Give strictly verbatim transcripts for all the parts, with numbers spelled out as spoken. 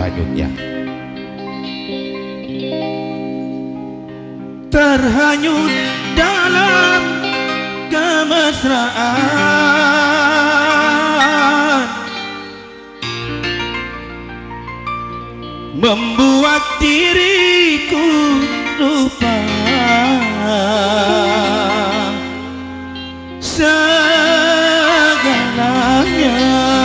terhanyut ya. Terhanyut dalam kemesraan, membuat diriku lupa segalanya.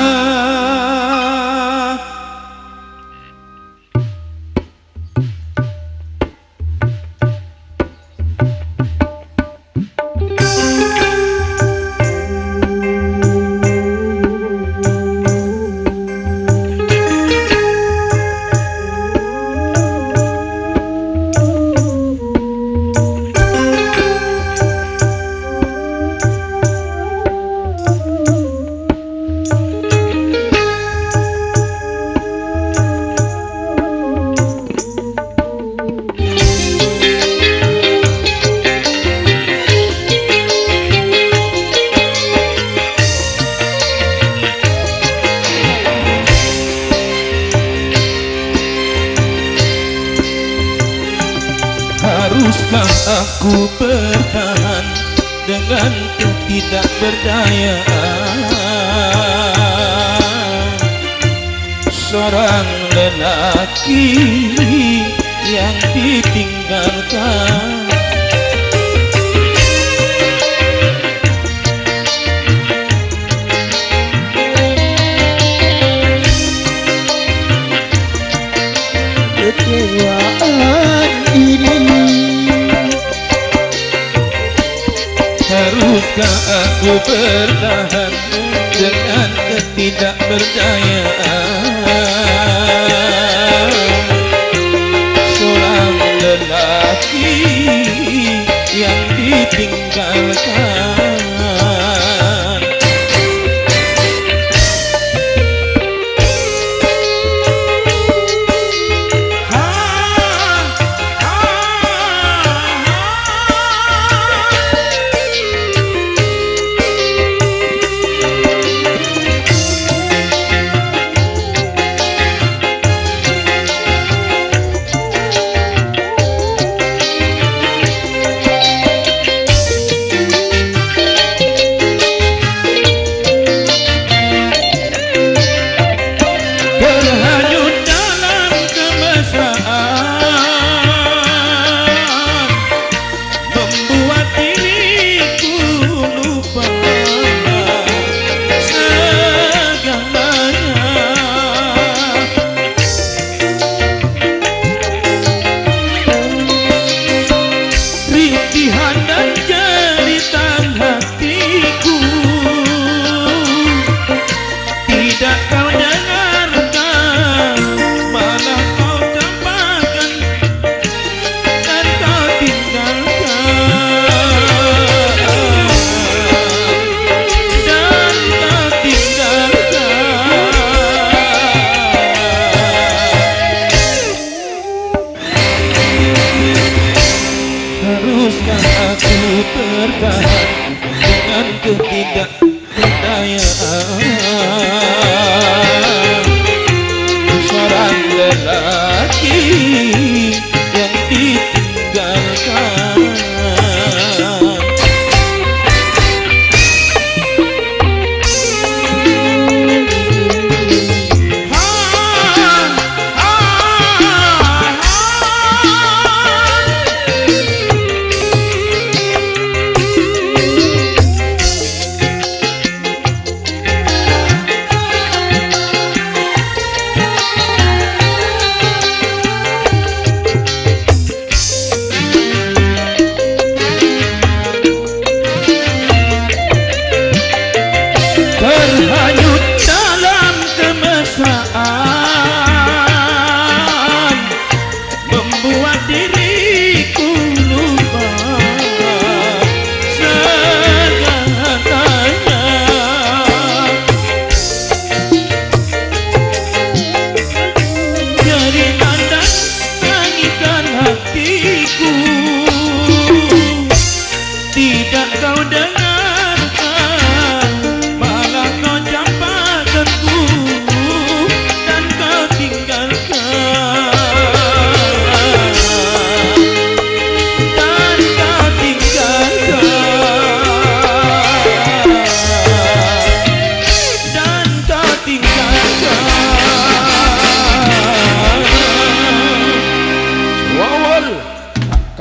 Haruskah aku bertahan dengan ketidakberdayaan seorang lelaki yang ditinggalkan? Kecewaan ini, haruskah aku bertahan dengan ketidakberdayaan seorang lelaki yang ditinggalkan? Haruskah aku bertahan dengan ketidakberdayaan seorang lelaki yang ditinggalkan? Terhanyut dalam kemesraan, membuat diriku lupa segalanya. Jadi tanda tangisan hatiku, tidak kau dengar. Malah kau campakkanku dan kau tinggalkan.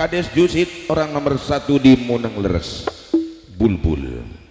Kades Jusit orang nomor satu di Muneng Leres, Bulbul.